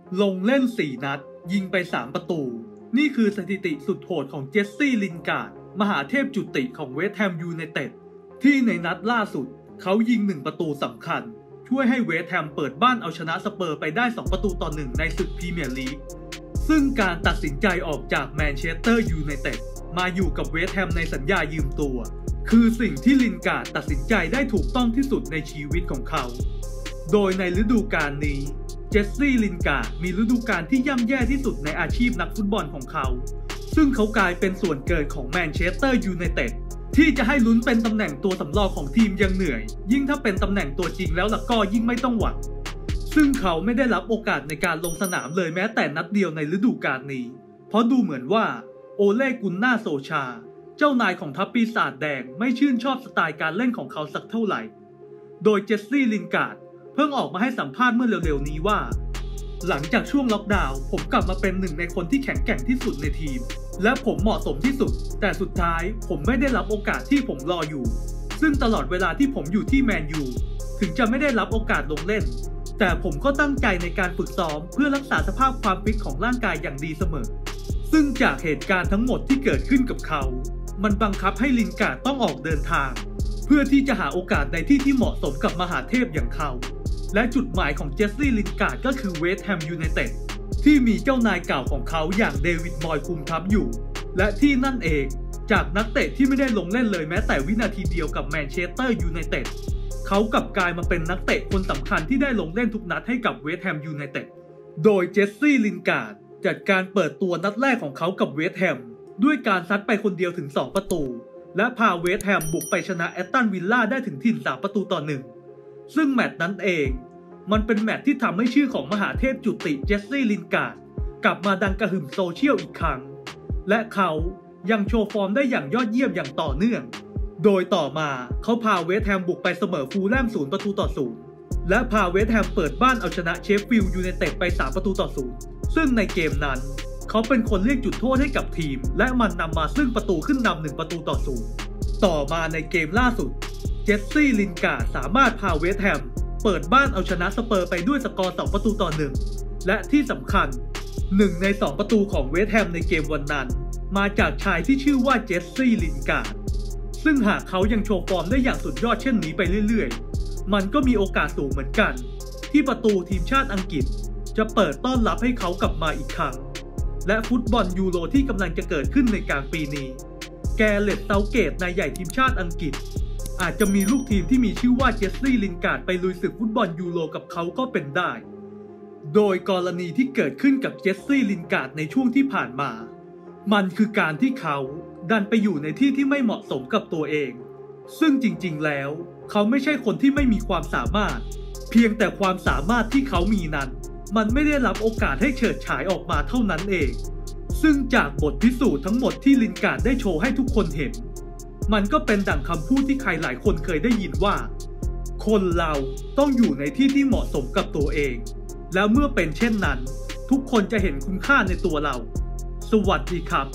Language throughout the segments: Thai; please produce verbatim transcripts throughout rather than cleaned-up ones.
ลงเล่นสี่นัดยิงไปสามประตูนี่คือสถิติสุดโหดของเจสซี่ลินการ์ดมหาเทพจุติของเวสต์แฮมยูไนเต็ดที่ในนัดล่าสุดเขายิงหนึ่งประตูสำคัญช่วยให้เวสต์แฮมเปิดบ้านเอาชนะสเปอร์ไปได้สองประตูต่อหนึ่งในศึกพรีเมียร์ลีกซึ่งการตัดสินใจออกจากแมนเชสเตอร์ยูไนเต็ดมาอยู่กับเวสต์แฮมในสัญญายืมตัวคือสิ่งที่ลินการ์ดตัดสินใจได้ถูกต้องที่สุดในชีวิตของเขาโดยในฤดูกาลนี้เจสซี่ลินการ์ดมีฤดูกาลที่ย่ำแย่ที่สุดในอาชีพนักฟุตบอลของเขาซึ่งเขากลายเป็นส่วนเกินของแมนเชสเตอร์ยูไนเต็ดที่จะให้ลุ้นเป็นตำแหน่งตัวสำรองของทีมยังเหนื่อยยิ่งถ้าเป็นตำแหน่งตัวจริงแล้วล่ะก็ยิ่งไม่ต้องหวังซึ่งเขาไม่ได้รับโอกาสในการลงสนามเลยแม้แต่นัดเดียวในฤดูกาลนี้เพราะดูเหมือนว่าโอเล่กุนนาโซชาเจ้านายของทัพปีศาจแดงไม่ชื่นชอบสไตล์การเล่นของเขาสักเท่าไหร่โดยเจสซี่ลินการ์ดเพิ่งออกมาให้สัมภาษณ์เมื่อเร็วๆนี้ว่าหลังจากช่วงล็อกดาวน์ผมกลับมาเป็นหนึ่งในคนที่แข็งแกร่งที่สุดในทีมและผมเหมาะสมที่สุดแต่สุดท้ายผมไม่ได้รับโอกาสที่ผมรออยู่ซึ่งตลอดเวลาที่ผมอยู่ที่แมนยูถึงจะไม่ได้รับโอกาสลงเล่นแต่ผมก็ตั้งใจในการฝึกซ้อมเพื่อรักษาสภาพความฟิตของร่างกายอย่างดีเสมอซึ่งจากเหตุการณ์ทั้งหมดที่เกิดขึ้นกับเขามันบังคับให้ลินการ์ดต้องออกเดินทางเพื่อที่จะหาโอกาสในที่ที่เหมาะสมกับมหาเทพอย่างเขาและจุดหมายของเจสซี่ลินการ์ดก็คือเวสต์แฮมยูไนเต็ดที่มีเจ้านายเก่าของเขาอย่างเดวิดมอยคุมทัพอยู่และที่นั่นเองจากนักเตะที่ไม่ได้ลงเล่นเลยแม้แต่วินาทีเดียวกับแมนเชสเตอร์ยูไนเต็ดเขากลับกลายมาเป็นนักเตะคนสำคัญที่ได้ลงเล่นทุกนัดให้กับเวสต์แฮมยูไนเต็ดโดยเจสซี่ลินการ์ดจัดการเปิดตัวนัดแรกของเขากับเวสต์แฮมด้วยการซัดไปคนเดียวถึงสองประตูและพาเวสต์แฮมบุกไปชนะแอตตันวิลล่าได้ถึงถิ่นสามประตูต่อหนึ่งซึ่งแมตช์นั้นเองมันเป็นแมตช์ที่ทำให้ชื่อของมหาเทพจุติเจสซี่ลินการ์ดกลับมาดังกระหึ่มโซเชียลอีกครั้งและเขายังโชว์ฟอร์มได้อย่างยอดเยี่ยมอย่างต่อเนื่องโดยต่อมาเขาพาเวสต์แฮมบุกไปเสมอฟูลแลมศูนย์ประตูต่อศูนย์และพาเวสต์แฮมเปิดบ้านเอาชนะเชฟฟิลด์ยูไนเต็ดไปสามประตูต่อศูนย์ซึ่งในเกมนั้นเขาเป็นคนเรียกจุดโทษให้กับทีมและมันนำมาซึ่งประตูขึ้นนำหนึ่งประตูต่อศูนย์ต่อมาในเกมล่าสุดเจสซี่ลินการ์ดสามารถพาเวสต์แฮมเปิดบ้านเอาชนะสเปอร์ไปด้วยสกอร์สองประตูต่อหนึ่งและที่สำคัญหนึ่งในสองประตูของเวสต์แฮมในเกมวันนั้นมาจากชายที่ชื่อว่าเจสซี่ลินการ์ดซึ่งหากเขายังโชว์ฟอร์มได้อย่างสุดยอดเช่นนี้ไปเรื่อยๆมันก็มีโอกาสสูงเหมือนกันที่ประตูทีมชาติอังกฤษจะเปิดต้อนรับให้เขากลับมาอีกครั้งและฟุตบอลยูโรที่กำลังจะเกิดขึ้นในกลางปีนี้แกเรต เซาเกตนายใหญ่ทีมชาติอังกฤษอาจจะมีลูกทีมที่มีชื่อว่าเจสซี่ลินการ์ดไปลุยศึกฟุตบอลยูโรกับเขาก็เป็นได้โดยกรณีที่เกิดขึ้นกับเจสซี่ลินการ์ดในช่วงที่ผ่านมามันคือการที่เขาดันไปอยู่ในที่ที่ไม่เหมาะสมกับตัวเองซึ่งจริงๆแล้วเขาไม่ใช่คนที่ไม่มีความสามารถเพียงแต่ความสามารถที่เขามีนั้นมันไม่ได้รับโอกาสให้เฉิดฉายออกมาเท่านั้นเองซึ่งจากบทพิสูจน์ทั้งหมดที่ลินการ์ดได้โชว์ให้ทุกคนเห็นมันก็เป็นดั่งคำพูดที่ใครหลายคนเคยได้ยินว่าคนเราต้องอยู่ในที่ที่เหมาะสมกับตัวเองแล้วเมื่อเป็นเช่นนั้นทุกคนจะเห็นคุณค่าในตัวเราสวัสดีครับ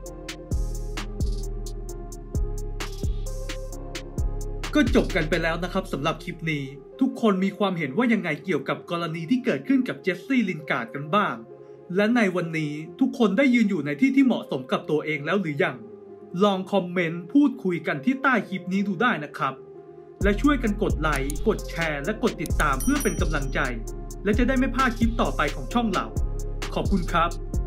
ก็จบกันไปแล้วนะครับสำหรับคลิปนี้ทุกคนมีความเห็นว่ายังไงเกี่ยวกับกรณีที่เกิดขึ้นกับเจสซี่ลินการ์ดกันบ้างและในวันนี้ทุกคนได้ยืนอยู่ในที่ที่เหมาะสมกับตัวเองแล้วหรือยังลองคอมเมนต์พูดคุยกันที่ใต้คลิปนี้ดูได้นะครับและช่วยกันกดไลค์กดแชร์และกดติดตามเพื่อเป็นกำลังใจและจะได้ไม่พลาดคลิปต่อไปของช่องเราขอบคุณครับ